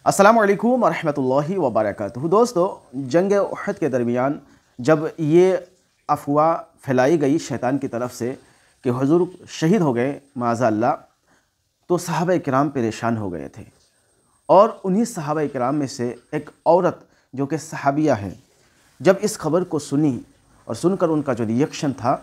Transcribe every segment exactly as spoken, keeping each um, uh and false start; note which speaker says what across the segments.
Speaker 1: السلام علیکم ورحمۃ اللہ وبرکاتہ۔ دوستو، جنگ احد کے درمیان جب یہ افواہ پھیلائی گئی شیطان کی طرف سے کہ حضور شہید ہو گئے معاذ اللہ، تو صحابہ کرام پریشان ہو گئے تھے، اور انہی صحابہ کرام میں سے ایک عورت جو کہ صحابیہ ہے، جب اس خبر کو سنی اور سن کر ان کا جو ریئیکشن تھا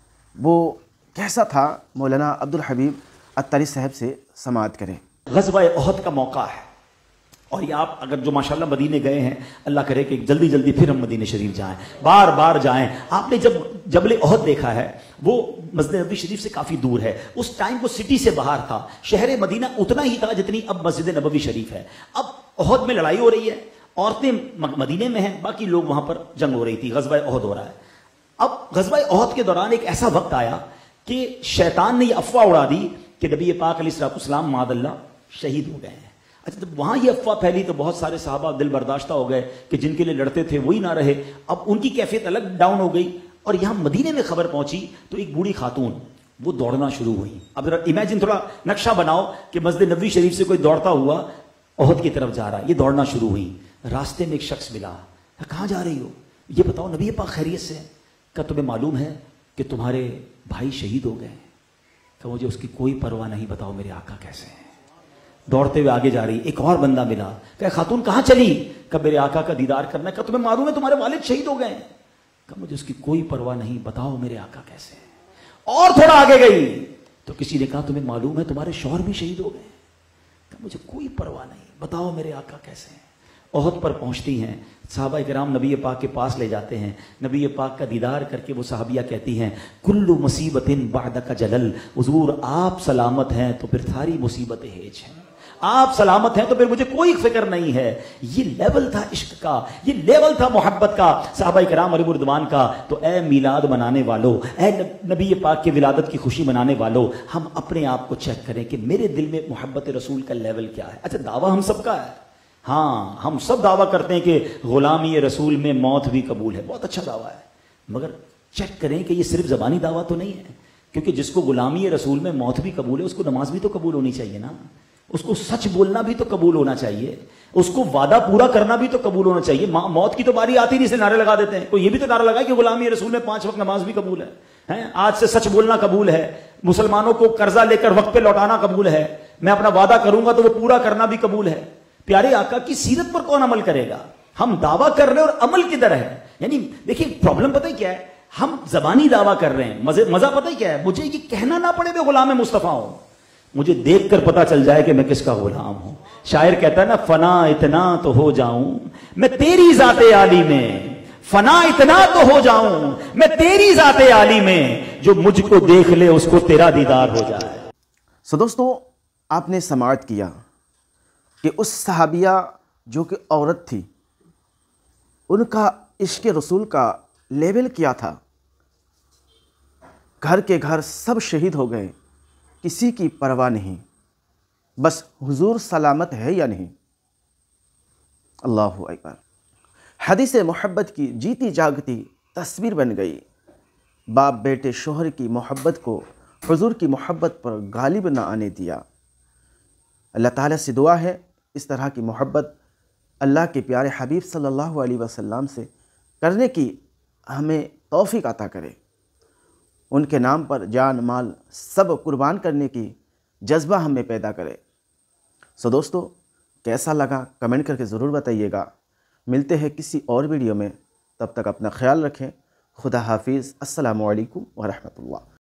Speaker 1: وہ کیسا تھا، مولانا عبدالحبیب اتاری صاحب سے سماعت کریں۔
Speaker 2: غزوہ احد کا موقع ہے، اور یہ آپ اگر جو ماشاءاللہ مدینے گئے ہیں، اللہ کرے کہ جلدی جلدی پھر ہم مدینے شریف جائیں، بار بار جائیں۔ آپ نے جب جبل احد دیکھا ہے، وہ مسجد نبوی شریف سے کافی دور ہے، اس ٹائم وہ سٹی سے باہر تھا، شہر مدینہ اتنا ہی تھا جتنی اب مسجد نبوی شریف ہے۔ اب احد میں لڑائی ہو رہی ہے، عورتیں مدینے میں ہیں، باقی لوگ وہاں پر جنگ ہو رہی تھی، غزوہ احد ہو رہا ہے۔ اب غزوہ احد کے دوران ایک ایسا وقت آیا کہ شیطان نے یہ افواہ اڑا دی کہ نبی پاک علیہ السلام معاذ اللہ شہید ہو گئے ہیں۔ اچھا، جب وہاں یہ افواہ پھیلی تو بہت سارے صحابہ دل برداشتہ ہو گئے کہ جن کے لیے لڑتے تھے وہی نہ رہے، اب ان کی کیفیت الگ ڈاؤن ہو گئی۔ اور یہاں مدینے میں خبر پہنچی تو ایک بوڑھی خاتون وہ دوڑنا شروع ہوئی۔ اب ذرا امیجن، تھوڑا نقشہ بناؤ کہ مسجد نبوی شریف سے کوئی دوڑتا ہوا احد کی طرف جا رہا ہے، یہ دوڑنا شروع ہوئی۔ راستے میں ایک شخص ملا، کہاں جا رہی ہو؟ یہ بتاؤ نبی پاک خیریت سے؟ کہ تمہیں معلوم ہے کہ تمہارے بھائی شہید ہو گئے؟ کہ مجھے اس کی کوئی پرواہ نہیں، بتاؤ میرے آقا کیسے ہیں؟ دوڑتے ہوئے آگے جا رہی، ایک اور بندہ ملا، کہ خاتون کہاں چلی؟ کہ میرے آقا کا دیدار کرنا ہے۔ کہ تمہیں معلوم ہے تمہارے والد شہید ہو گئے؟ کہ مجھے اس کی کوئی پرواہ نہیں، بتاؤ میرے آقا کیسے ہیں؟ اور تھوڑا آگے گئی تو کسی نے کہا تمہیں معلوم ہے تمہارے شوہر بھی شہید ہو گئے؟ کہ مجھے کوئی پرواہ نہیں، بتاؤ میرے آقا کیسے ہیں؟ احد پر پہنچتی ہیں، صحابہ کرام نبی پاک کے پاس لے جاتے ہیں، نبی پاک کا دیدار کر کے وہ صحابیہ کہتی ہیں کل مصیبت بعدک جلل، حضور آپ سلامت ہیں تو پھر ساری مصیبتیں ہیج ہیں، آپ سلامت ہیں تو پھر مجھے کوئی فکر نہیں ہے۔ یہ لیول تھا عشق کا، یہ لیول تھا محبت کا صحابہ کرام علیہ رضوان کا۔ تو اے میلاد منانے والو، اے نبی پاک کی ولادت کی خوشی منانے والو، ہم اپنے آپ کو چیک کریں کہ میرے دل میں محبت رسول کا لیول کیا ہے۔ اچھا، دعویٰ ہم سب کا ہے، ہاں ہم سب دعویٰ کرتے ہیں کہ غلامی رسول میں موت بھی قبول ہے، بہت اچھا دعویٰ ہے، مگر چیک کریں کہ یہ صرف زبانی دعویٰ تو نہیں ہے، کیونکہ جس کو غلامی رسول میں موت بھی قبول ہے اس کو نماز بھی تو قبول ہونی چاہیے نا، اس کو سچ بولنا بھی تو قبول ہونا چاہیے، اس کو وعدہ پورا کرنا بھی تو قبول ہونا چاہیے۔ موت کی تو باری آتی نہیں سے نعرے لگا دیتے ہیں، کوئی یہ بھی تو نعرہ لگا کہ غلامی رسول میں پانچ وقت نماز بھی قبول ہے، آج سے سچ بولنا قبول ہے، مسلمانوں کو قرضہ لے کر وقت پہ لوٹانا قبول ہے، میں اپنا وعدہ کروں گا تو وہ پورا کرنا بھی قبول ہے۔ پیارے آقا کی سیرت پر کون عمل کرے گا؟ ہم دعویٰ کر رہے ہیں اور عمل کدھر ہے؟ یعنی دیکھیں پرابلم پتہ ہی کیا ہے، ہم زبانی دعویٰ کر رہے ہیں، مزہ پتہ ہی کیا ہے، مجھے یہ کہنا نہ پڑے میں غلام مصطفیٰ ہوں، مجھے دیکھ کر پتا چل جائے کہ میں کس کا غلام ہوں۔ شاعر کہتا ہے نا، فنا اتنا تو ہو جاؤں میں تیری ذات عالی میں، فنا اتنا تو ہو جاؤں میں تیری ذات عالی میں، جو مجھ کو دیکھ لے اس کو تیرا دیدار ہو جائے۔
Speaker 1: سو دوستو، آپ نے سماعت کیا کہ اس صحابیہ جو کہ عورت تھی، ان کا عشق رسول کا لیول کیا تھا۔ گھر کے گھر سب شہید ہو گئے، کسی کی پرواہ نہیں، بس حضور سلامت ہے یا نہیں۔ اللہ اکبر۔ حدیث محبت کی جیتی جاگتی تصویر بن گئی۔ باپ بیٹے شوہر کی محبت کو حضور کی محبت پر غالب نہ آنے دیا۔ اللہ تعالیٰ سے دعا ہے اس طرح کی محبت اللہ کے پیارے حبیب صلی اللہ علیہ وسلم سے کرنے کی ہمیں توفیق عطا کرے، ان کے نام پر جان مال سب قربان کرنے کی جذبہ ہمیں پیدا کرے۔ سو دوستو، کیسا لگا کمنٹ کر کے ضرور بتائیے گا۔ ملتے ہیں کسی اور ویڈیو میں، تب تک اپنا خیال رکھیں۔ خدا حافظ۔ السلام علیکم ورحمۃ اللہ۔